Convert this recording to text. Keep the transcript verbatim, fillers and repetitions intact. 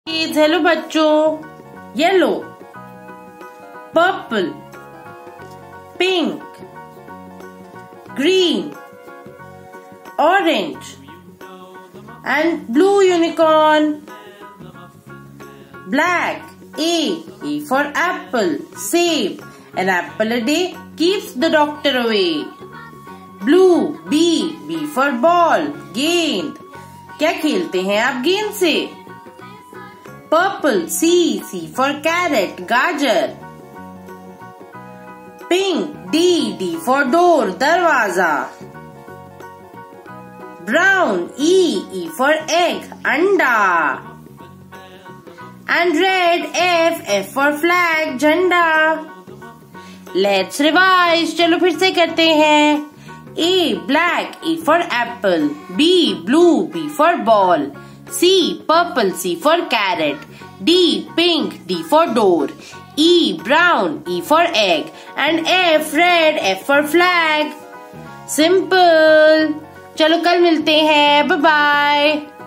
Hello बच्चों, yellow, purple, pink, green, orange and blue unicorn. Black, A, A for apple, save, an apple a day keeps the doctor away. Blue, B, B for ball, गेंद, क्या खेलते हैं आप गेंद से? Purple, C, C for carrot, गाजर. Pink, D, D for door, दरवाजा. Brown, E, E for egg, अंडा. And red, F, F for flag, झंडा. Let's revise. चलो फिर से करते हैं. A, black, A for apple. B, blue, B for ball. C, purple, C for carrot. D, pink, D for door. E, brown, E for egg. And F, red, F for flag. Simple. चलो कल मिलते हैं. Bye bye.